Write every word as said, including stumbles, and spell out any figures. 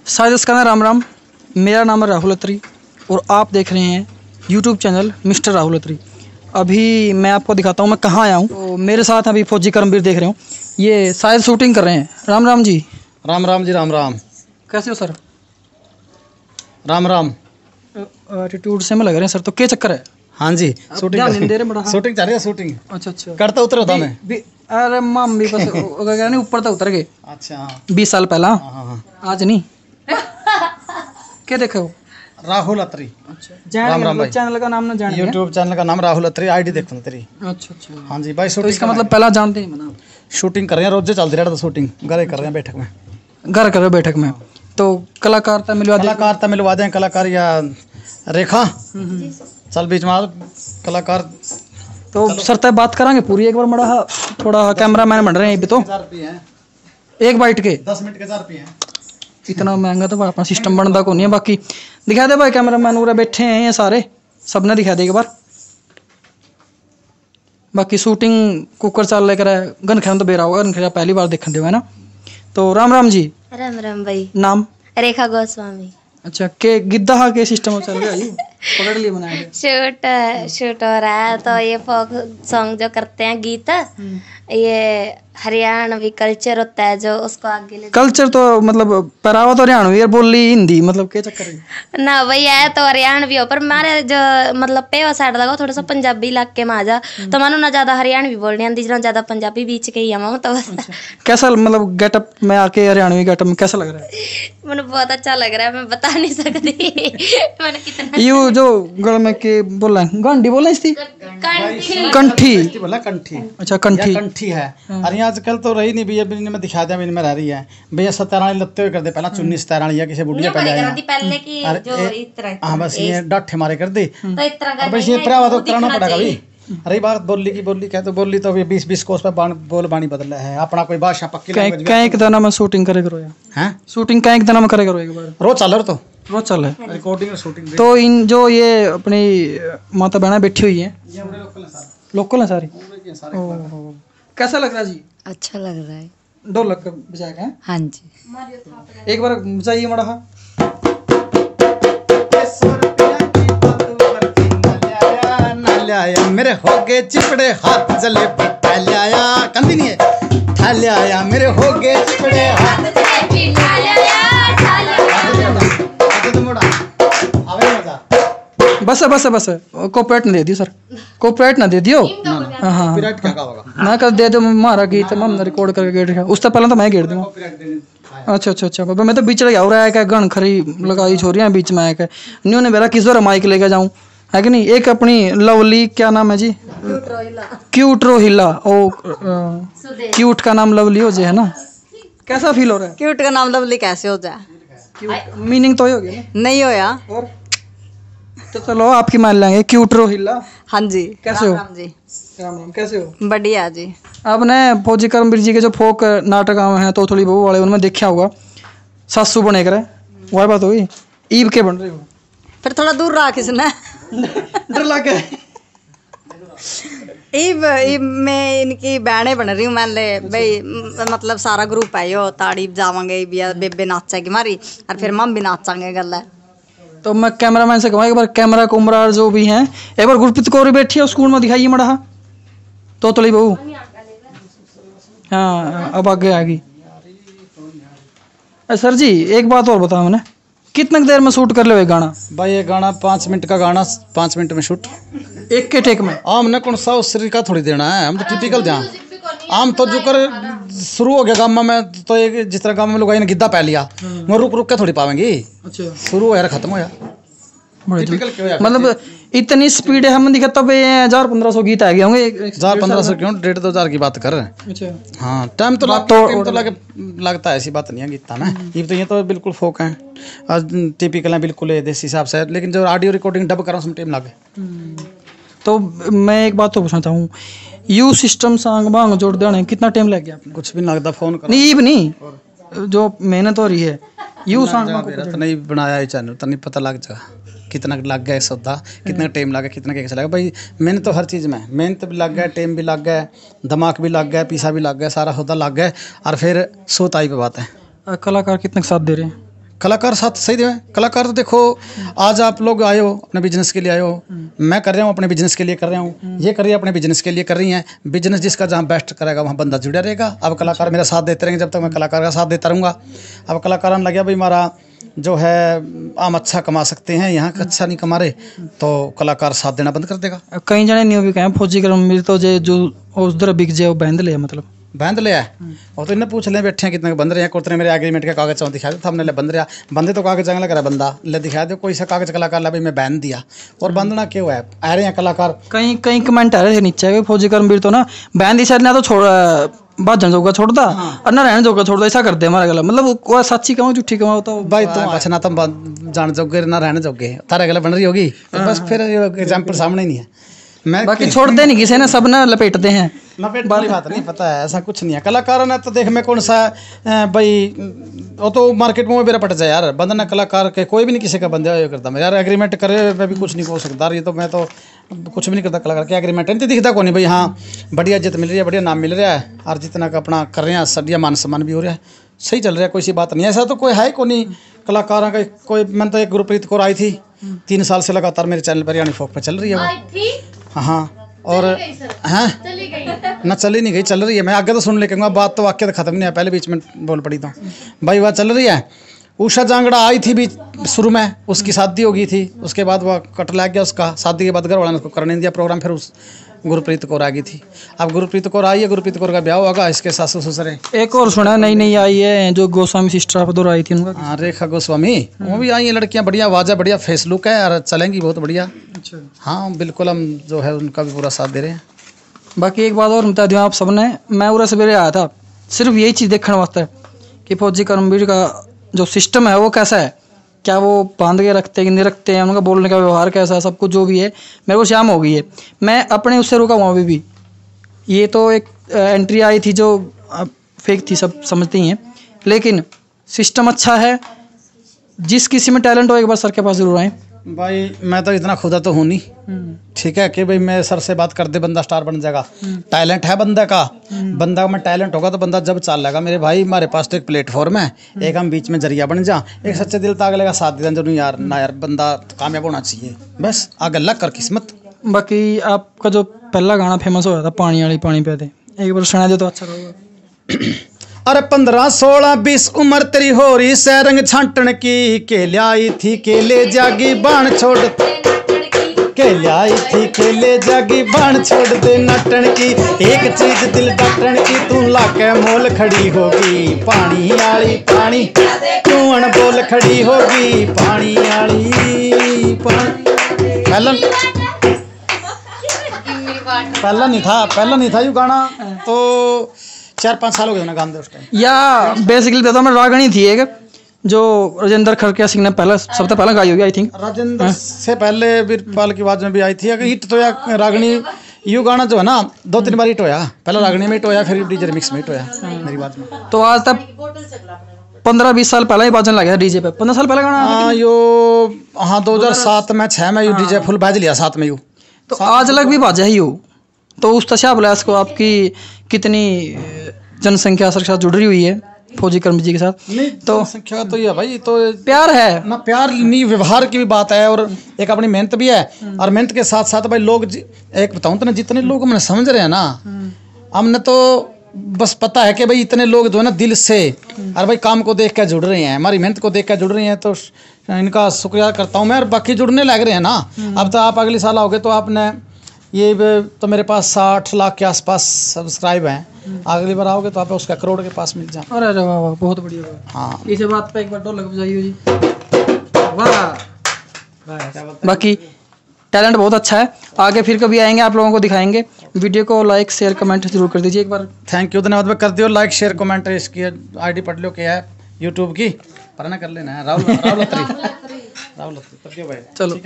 सारे दोस्तों का राम राम। मेरा नाम है राहुल अत्री और आप देख रहे हैं YouTube channel mister Rahul Atri. अभी मैं आपको दिखाता हूँ मैं कहाँ आया हूँ। तो मेरे साथ अभी फौजी कर्मवीर देख रहे हो, ये शायद शूटिंग कर रहे हैं। राम राम जी। राम राम जी। राम राम। कैसे हो सर? राम राम। एटीट्यूड से में लग रहे हैं सर, तो क्या चक्कर है? हाँ जी, शूटिंग दे रहे बड़ा। शूटिंग चल रही है। शूटिंग अच्छा अच्छा करता उतर होता मैं भी, अरे माम भी बस नहीं ऊपर तक उतर गए। अच्छा बीस साल पहला। हाँ हाँ हाँ। आज नहीं क्या देखे हो? राहुल अत्री। अच्छा राम राम भाई। चैनल का नाम ना जाने। यूट्यूब चैनल का नाम राहुल अत्री, आईडी देखो ना तेरी। अच्छा अच्छा हाँ जी भाई। तो शूटिंग इसका मतलब पहला जानते ही मना। शूटिंग कर रहे हैं, रोजे चलती रहता शूटिंग। घर कर रहे हैं बैठक में। घर कर रहे हो बैठक में। तो कलाकार था मिलवा दे। कलाकार तो मिलवा दें। कलाकार या रेखा चल बीच में कलाकार। तो सर तय बात करांगे पूरी एक बार। मड़ा थोड़ा कैमरा मैन बन रहे हैं अभी तो एक बाइट के दस मिनट के चार रुपये हैं। इतना महंगा तो अपना सिस्टम बनता को नहीं है। बाकी दिखा दे भाई, कैमरा मैन पूरा बैठे हैं ये सारे, सबने दिखा दे एक बार। बाकी शूटिंग कुकर चाल लेकर गन खेल तो बेरा होगा, गन खेल पहली बार देखने दे है ना। तो राम राम जी। राम राम भाई। नाम? रेखा गोस्वामी। अच्छा के गिद्दा हा के सिस्टम चल रहा है पकड़ लिए बनाया गया। शूट शूट हो रहा है तो ये फोक सॉन्ग जो करते हैं गीत, ये हरियाणवी कल्चर होता है जो उसको आगे ले। कल्चर तो मतलब पहरावा तो हरियाणवी है, बोली हिंदी, मतलब क्या चक्कर है ना भाई है तो हरियाणवी हो, पर मारे जो मतलब पेवा साइड लगा थोड़ा सा पंजाबी इलाके में आ जा तो मानो ना ज्यादा हरियाणवी बोलनी आती ना ज्यादा पंजाबी, बीच के ही हम तो। अच्छा। कैसा मतलब गेटअप में आके हरियाणवी गेटअप में कैसा लग रहा है? मुझे बहुत अच्छा लग रहा है, मैं बता नहीं सकती मैंने कितना। यू जो गल में के बोला गांडी बोला इसकी कंठी बोला कंठी। अच्छा कंठी कंठी है। अरे आजकल तो रही नहीं भैया, मैं दिखा दिया में रह रही है भैया। सत्याराणी लगते हुए कर दे पहला चुन्नी सत्याराणी या किसी बुढ़िया पहले पहले की जो इतना। हाँ बस ये डाठे मारे कर दे तो इतना बस ये तरह तो करना पड़ेगा भाई। रही बात बोली की, बोली क्या तो बोली तो बीस बीस कोस पे बोल बानी बदल है अपना कोई भाषा पक्की लैंग्वेज। कहीं एक दाना में शूटिंग करे करो हैं? शूटिंग कहीं एक दाना में करे करो एक बार। रोज चल रहा तो रोज चल है रिकॉर्डिंग और शूटिंग। तो इन जो ये अपनी माता बहना बैठी हुई है लोकल है सारी। कैसा लग रहा है जी? अच्छा लग रहा है। ढोलक का बजाएगा है? हाँ जी एक बार बजाइए मड़ा। मेरे हो गए चिपड़े हाथ जले पिटा लिया कंदी नहीं है ठा लिया मेरे हो गए चिपड़े हाथ जले पिटा लिया बस बस बस कॉपीराइट ना दे दियो सर, कॉपीराइट ना दे दियो। हाँ कॉपीराइट क्या होगा ना कर दे दो मारा गीत हम रिकॉर्ड करके गेट दिया उससे पहले तो मैं गेट दूंगा। अच्छा अच्छा अच्छा बाबा मैं तो बीच लगा हो रहा है क्या गन खरी लगाई छोरियां बीच में आया न्यू ने मेरा किस बार माइक लेके जाऊं है कि नहीं। एक अपनी लवली क्या नाम है जी? क्यूट रोहिला। ओ क्यूट का नाम लवली हो जाए है ना। कैसा फील हो रहा है? क्यूट का नाम लवली कैसे हो जाए? मीनिंग तो हो गया नहीं होया और तो चलो आपकी मान लेंगे क्यूट रोहिला। हाँ जी। कैसे हो? राम जी। राम राम। कैसे हो? बढ़िया जी। आपने फौजी कर्मवीर जी के जो फोक नाटक आए हैं तो थोड़ी बहू वाले उनमें देखा होगा सासू बने करे वही बात हुई ईब के बन रही हो। फिर थोड़ा दूर रहा किसने डर लग गया। ईब ईब मैं इनकी बहनें बन रही हूँ मान ले भाई, मतलब सारा ग्रुप है यो ताड़ी जावांगे या बेबे नाचेगी मारी और फिर मम भी नाचांगे गल है। तो मैं कैमरामैन से कहूँगा एक बार कैमरा कुमरा जो भी हैं एक बार गुरप्रीत कौर बैठी है स्कूल में दिखाइए मड़ा तो तली बहू। हाँ अब आगे आ गई। सर जी एक बात और बताओ मैंने कितने देर में शूट कर ले गाना? भाई ये गाना पाँच मिनट का गाना पाँच मिनट में शूट एक के टेक में। आम ने कौन सा उस का थोड़ी देना है, हम तो टिपिकल ध्यान आम तो जो कर शुरू हो गया गामा में तो एक जिस तरह गामा में लोग गिद्दा पै लिया वो रुक रुक के थोड़ी पावेंगी। अच्छा शुरू हो यार खत्म हो यार मतलब इतनी स्पीड है हम दिखा तब हजार पंद्रह सौ गीत आ गए होंगे। हजार पंद्रह सौ क्यों डेढ़ दो हजार की बात कर रहे हैं। अच्छा हाँ टाइम तो टाइम तो लगे लगता है, ऐसी बात नहीं है गीता में। ये तो ये तो बिल्कुल फोक है आज टिपिकल है बिल्कुल है देसी हिसाब से, लेकिन जो ऑडियो रिकॉर्डिंग डब कर रहा हूँ उसमें टाइम लगे। तो मैं एक बात तो पूछना चाहूँ यू सिस्टम सांग बांग जोड़ देने कितना टाइम लग गया आपने? कुछ भी नहीं लगता फोन कर नहीं नहीं जो मेहनत हो रही है यू सांग बांग तो नहीं बनाया ये चैनल तो नहीं पता लग जाएगा कितना लग गया सौदा, कितना टाइम लगा, कितना कैसे लगा भाई। मेहनत तो हर चीज़ में मेहनत भी लग गया, टाइम भी लग गया, दिमाग भी लग गया, पैसा भी लग गया, सारा सौदा लग गया और फिर सोताई पे बात है। कलाकार कितने साथ दे रहे हैं? कलाकार साथ सही दे। कलाकार तो देखो, आज आप लोग आए हो अपने बिजनेस के लिए आए हो, मैं कर रहा हूँ अपने बिजनेस के लिए कर रहा हूँ, ये कर रही है अपने बिजनेस के लिए कर रही हैं। बिजनेस जिसका जहाँ बेस्ट करेगा वहाँ बंदा जुड़ा रहेगा। अब कलाकार मेरा साथ देते रहेंगे, जब तक मैं कलाकार का साथ देता रहूँगा। अब कलाकार लग गया भाई हमारा जो है हम अच्छा कमा सकते हैं, यहाँ अच्छा नहीं कमा रहे, तो कलाकार साथ देना बंद कर देगा। कई जने नहीं भी कहें फौजी कर्मवीर तो जे जो उधर बिक जाए वो बंद ले, मतलब बंद लिया है। और तो इन्हें पूछ ले बैठे हैं कितने बंद रहे हैं, कोतरे मेरे एग्रीमेंट के कागज चाहो दिखा दो, हमने ले बंद रहा बंदे तो कागज जंगला करा बंदा ले दिखा दो, कोई सा कागज कलाकार ला भाई मैं बैन दिया और बंदना क्यों है आ रहे हैं कलाकार। कहीं कहीं कमेंट आ रहे थे नीचे फौजी कर्मवीर तो ना बैन दी शायद ना तो छोड़ भाजन जोगा छोड़ता और ना रहने जोगा छोड़ता, ऐसा करते हमारा गला, मतलब वो सच्ची कहूँ झूठी कहूँ होता भाई तुम अच्छा ना तुम जान जोगे ना रहने जोगे, तारा गला बन रही होगी बस, फिर एग्जाम्पल सामने ही नहीं है। मैं बाकी छोड़ते नहीं किसी ने, सब ना लपेटते हैं। लपेट वाली बात नहीं, पता है ऐसा कुछ नहीं है। कलाकारों ने तो देख मैं कौन सा भाई वो तो मार्केट में मेरा पट जाए यार, बंदना कलाकार के कोई भी नहीं किसी का बंदा करता मैं यार, एग्रीमेंट करे मैं भी कुछ नहीं हो सकता, ये तो मैं तो कुछ भी नहीं करता कलाकार के एग्रीमेंट नहीं दिखता कौन नहीं भाई। हाँ बढ़िया इज्जत मिल रही है, बढ़िया नाम मिल रहा है और जितना का अपना कर रहे हैं सदिया मान सम्मान भी हो रहा है, सही चल रहा है, कोई सी बात नहीं। ऐसा तो कोई है को नहीं कलाकारों का कोई। मैंने तो एक गुरप्रीत कौर आई थी, तीन साल से लगातार मेरे चैनल पर यानी फोक पे चल रही है वो। हाँ और हैं ना चली नहीं गई, चल रही है। मैं आगे तो सुन ले कहूँगा, बात तो वाक्य तो खत्म नहीं है, पहले बीच में बोल पड़ी तो भाई वह चल रही है। उषा जांगड़ा आई थी भी शुरू में, उसकी शादी हो गई थी, उसके बाद वह कट लग गया उसका, शादी के बाद घर वाला ने उसको करने नहीं दिया प्रोग्राम, फिर उस गुरप्रीत कौर आ गई थी। अब गुरप्रीत कौर आई है, गुरप्रीत कौर का ब्याह होगा, इसके सासू ससुर। एक और सुना नई नई आई है जो गोस्वामी सिस्टर आप दो आई थी उनका। हाँ रेखा गोस्वामी वो भी आई है, लड़कियाँ बढ़िया आवाज़ है, बढ़िया फेस लुक है और चलेंगी बहुत बढ़िया। अच्छा हाँ बिल्कुल, हम जो है उनका भी पूरा साथ दे रहे हैं। बाकी एक बात और बता दूँ आप सबने, मैं उरा सवेरे आया था सिर्फ यही चीज़ देखने वास्ते कि फौजी कर्मवीर का जो सिस्टम है वो कैसा है, क्या वो बांध के रखते हैं कि नहीं रखते हैं, उनका बोलने का व्यवहार कैसा है, सब कुछ जो भी है मेरे को शाम हो गई है। मैं अपने उससे रुका हुआ अभी भी। ये तो एक एंट्री आई थी जो फेक थी, सब समझते ही हैं, लेकिन सिस्टम अच्छा है। जिस किसी में टैलेंट हो एक बार सर के पास जरूर आए। भाई मैं तो इतना खुदा तो हूँ नहीं, ठीक है कि भाई मैं सर से बात कर दे बंदा स्टार बन जाएगा, टैलेंट है बंदा का, बंदा में टैलेंट होगा तो बंदा जब चाल लेगा। मेरे भाई हमारे पास तो एक प्लेटफॉर्म है, एक हम बीच में जरिया बन जा, एक सच्चे दिल ताक लेगा साथ दे जरूर यार ना यार, बंदा कामयाब होना चाहिए बस, आगे लग कर किस्मत। बाकी आपका जो पहला गाना फेमस हुआ था पानी वाली पानी पे थे, एक बार सुना दे तो अच्छा रहेगा। अरे पंद्रह सोलह बीस उम्र तेरी हो रही से रंग छांटन की, के लाई थी केले जागी बाण छोड़, के लाई थी केले जागी बाण छोड़ दे नटन की, एक चीज दिल डटन की तू लाके मोल खड़ी होगी, पानी वाली पानी तू अनबोल खड़ी होगी, पानी वाली पानी। पहला पहला नहीं था, पहला नहीं था ये गाना, तो चार पाँच साल हो गए ना गाने उस टाइम। या बेसिकली बताता मैं, रागनी थी एक जो राजेंद्र खड़किया सिंह ने पहला सबसे पहला गाई होगी आई थिंक, राजेंद्र से पहले वीरपाल की आवाज में भी आई थी। अगर हिट तो या रागनी यू गाना जो है ना दो तीन बार हिट होया, पहला रागनी में हिट होया, फिर डीजे रिमिक्स में हिट होया मेरी बात में। तो आज तक पंद्रह बीस साल पहले ही बाजन लग गया डीजे पे, पंद्रह साल पहले गाना। हाँ यो हाँ दो हजार सात में छः में यू डीजे फुल बाज लिया, सात में यू तो आज अलग भी बाजा ही हो। तो उस तशाब को आपकी कितनी जनसंख्या सर के साथ जुड़ रही हुई है फौजी कर्मवीर जी के साथ? नहीं तो संख्या तो ये भाई तो प्यार है ना, प्यार नहीं व्यवहार की भी बात है और एक अपनी मेहनत भी है, और मेहनत के साथ साथ भाई लोग एक बताऊं तो ना जितने लोग हमने समझ रहे हैं ना, हमने तो बस पता है कि भाई इतने लोग जो है ना दिल से और भाई काम को देख कर जुड़ रहे हैं, हमारी मेहनत को देख कर जुड़ रहे हैं, तो इनका शुक्रिया करता हूँ मैं। और बाकी जुड़ने लग रहे हैं ना, अब तो आप अगले साल आओगे तो आपने ये तो मेरे पास साठ लाख के आसपास सब्सक्राइब हैं, अगली बार आओगे तो आप उसका करोड़ के पास मिल जाए। अरे अरे वाह वाह बहुत बढ़िया बात। हाँ इसी बात पे एक बार ढोलक बजाइए जी, वाह। बाकी टैलेंट बहुत अच्छा है, आगे फिर कभी आएंगे आप लोगों को दिखाएंगे। वीडियो को लाइक शेयर कमेंट जरूर कर दीजिए एक बार। थैंक यू, धन्यवाद कर दियो लाइक शेयर कमेंट, इसकी आईडी पढ़ लो क्या है यूट्यूब की, पर ना कर लेना है राहुल राहुल अत्री राहुल अत्री कर दियो भाई। चलो।